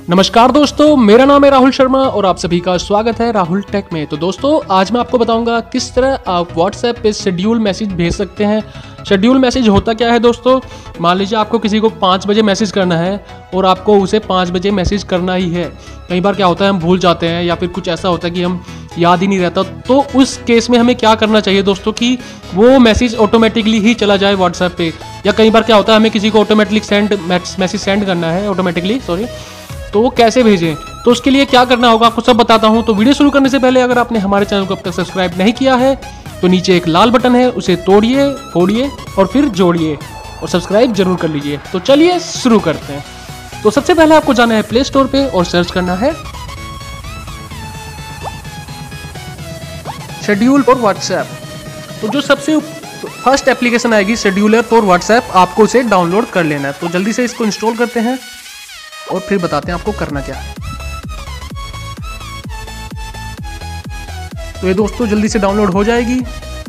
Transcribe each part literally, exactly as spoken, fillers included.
नमस्कार दोस्तों, मेरा नाम है राहुल शर्मा और आप सभी का स्वागत है राहुल टेक में। तो दोस्तों, आज मैं आपको बताऊंगा किस तरह आप व्हाट्सएप पे शेड्यूल मैसेज भेज सकते हैं। शेड्यूल मैसेज होता क्या है दोस्तों, मान लीजिए आपको किसी को पाँच बजे मैसेज करना है और आपको उसे पाँच बजे मैसेज करना ही है। कई बार क्या होता है हम भूल जाते हैं या फिर कुछ ऐसा होता है कि हम याद ही नहीं रहता, तो उस केस में हमें क्या करना चाहिए दोस्तों कि वो मैसेज ऑटोमेटिकली ही चला जाए व्हाट्सएप पे। या कई बार क्या होता है हमें किसी को ऑटोमेटिकली सेंड मैसेज सेंड करना है ऑटोमेटिकली सॉरी तो वो कैसे भेजें, तो उसके लिए क्या करना होगा आपको सब बताता हूं। तो वीडियो शुरू करने से पहले अगर आपने हमारे चैनल को अब तक सब्सक्राइब नहीं किया है तो नीचे एक लाल बटन है, उसे तोड़िए फोड़िए और फिर जोड़िए और सब्सक्राइब जरूर कर लीजिए। तो चलिए शुरू करते हैं। तो सबसे पहले आपको जाना है प्ले स्टोर पे और सर्च करना है शेड्यूल फॉर व्हाट्सएप। तो जो सबसे फर्स्ट एप्लीकेशन आएगी शेड्यूलर फॉर व्हाट्सएप, आपको उसे डाउनलोड कर लेना है। तो जल्दी से इसको इंस्टॉल करते हैं और फिर बताते हैं आपको करना क्या है। तो ये दोस्तों जल्दी से डाउनलोड हो जाएगी।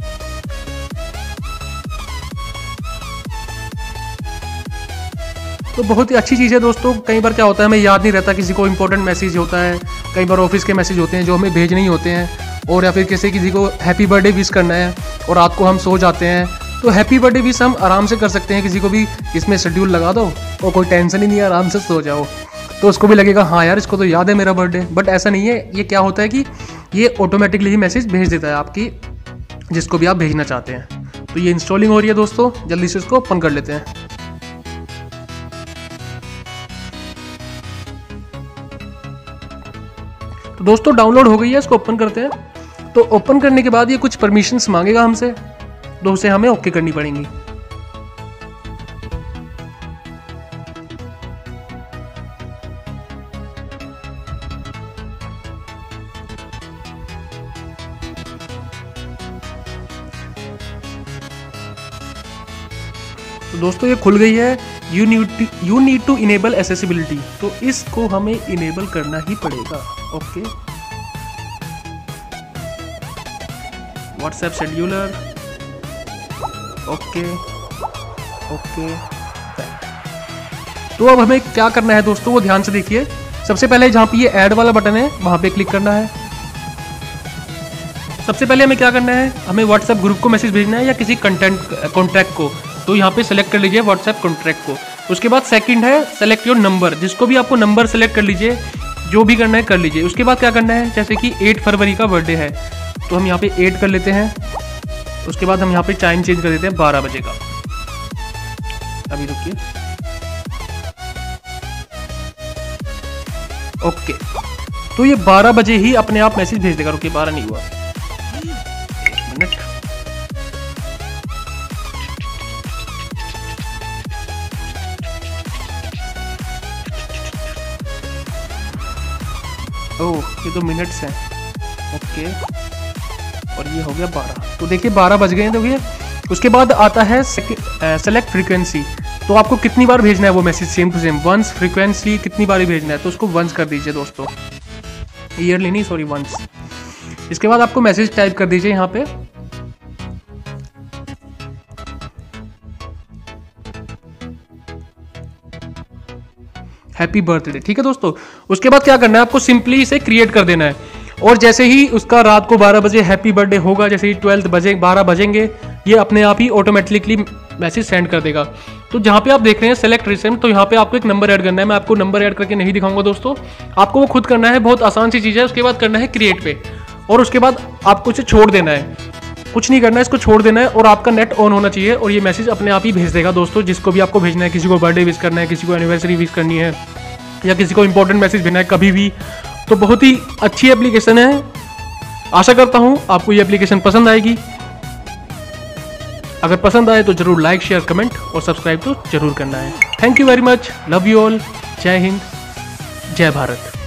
तो बहुत ही अच्छी चीज़ है दोस्तों। कई बार क्या होता है हमें याद नहीं रहता, किसी को इंपॉर्टेंट मैसेज होता है, कई बार ऑफिस के मैसेज होते हैं जो हमें भेजने ही होते हैं, और या फिर किसी किसी को हैप्पी बर्थडे विश करना है और रात को हम सो जाते हैं, तो हैप्पी बर्थडे विश हम आराम से कर सकते हैं। किसी को भी इसमें शेड्यूल लगा दो और कोई टेंशन ही नहीं है, आराम से सो जाओ, तो उसको भी लगेगा हाँ यार इसको तो याद है मेरा बर्थडे। बट ऐसा नहीं है, ये क्या होता है कि ये ऑटोमेटिकली ही मैसेज भेज देता है आपकी जिसको भी आप भेजना चाहते हैं। तो ये इंस्टॉलिंग हो रही है दोस्तों, जल्दी से इसको ओपन कर लेते हैं। तो दोस्तों डाउनलोड हो गई है, इसको ओपन करते हैं। तो ओपन करने के बाद ये कुछ परमिशंस मांगेगा हमसे, तो उसे हमें ओके करनी पड़ेंगी। तो दोस्तों ये खुल गई है। You need you need to enable accessibility, तो इसको हमें इनेबल करना ही पड़ेगा। Okay, WhatsApp scheduler, okay okay. तो अब हमें क्या करना है दोस्तों, वो ध्यान से देखिए। सबसे पहले जहाँ पे ये ऐड वाला बटन है वहाँ पे क्लिक करना है। सबसे पहले हमें क्या करना है, हमें व्हाट्सएप ग्रुप को मैसेज भेजना है या किसी कंटेंट कॉन्टैक्ट को, तो यहाँ पे सेलेक्ट कर लीजिए व्हाट्सएप कॉन्टैक्ट को। उसके बाद सेकंड है सेलेक्ट योर नंबर, जिसको भी आपको नंबर सेलेक्ट कर लीजिए, जो भी करना है कर लीजिए। उसके बाद क्या करना है, जैसे कि आठ फरवरी का बर्थडे है तो हम यहाँ पे आठ कर लेते हैं। उसके बाद हम यहाँ पे टाइम चेंज कर देते हैं बारह बजे का। अभी रुकिए, ओके। तो ये बारह बजे ही अपने आप मैसेज भेज देगा। रुकिए, बारह नहीं हुआ, एक मिनट। ओह, ये तो मिनट्स हैं, ओके। और ये हो गया बारह। तो देखिए बारह बज गए हैं। देखिए उसके बाद आता है सेलेक्ट फ्रीक्वेंसी, तो आपको कितनी बार भेजना है वो message, same to same once. Frequency कितनी बार ही भेजना है, तो उसको वंस कर दीजिए दोस्तों, ईयरली नहीं सॉरी वंस। इसके बाद आपको मैसेज टाइप कर दीजिए यहाँ पे, हैप्पी बर्थडे, ठीक है दोस्तों। उसके बाद क्या करना है, आपको सिंपली इसे क्रिएट कर देना है, और जैसे ही उसका रात को बारह बजे हैप्पी बर्थडे होगा, जैसे ही ट्वेल्थ बजे बारह बजेंगे, ये अपने आप ही ऑटोमेटिकली मैसेज सेंड कर देगा। तो जहाँ पे आप देख रहे हैं सेलेक्ट रिसेंट, तो यहाँ पे आपको एक नंबर ऐड करना है। मैं आपको नंबर ऐड करके नहीं दिखाऊंगा दोस्तों, आपको वो खुद करना है, बहुत आसान सी चीज़ है। उसके बाद करना है क्रिएट पे, और उसके बाद आपको इसे छोड़ देना है, कुछ नहीं करना है, इसको छोड़ देना है, और आपका नेट ऑन होना चाहिए, और ये मैसेज अपने आप ही भेज देगा दोस्तों, जिसको भी आपको भेजना है। किसी को बर्थडे विश करना है, किसी को एनिवर्सरी विश करनी है, या किसी को इंपॉर्टेंट मैसेज भेजना है कभी भी। तो बहुत ही अच्छी एप्लीकेशन है। आशा करता हूं आपको ये एप्लीकेशन पसंद आएगी। अगर पसंद आए तो जरूर लाइक शेयर कमेंट और सब्सक्राइब तो जरूर करना है। Thank you very much, love you all, जय हिंद, जय भारत।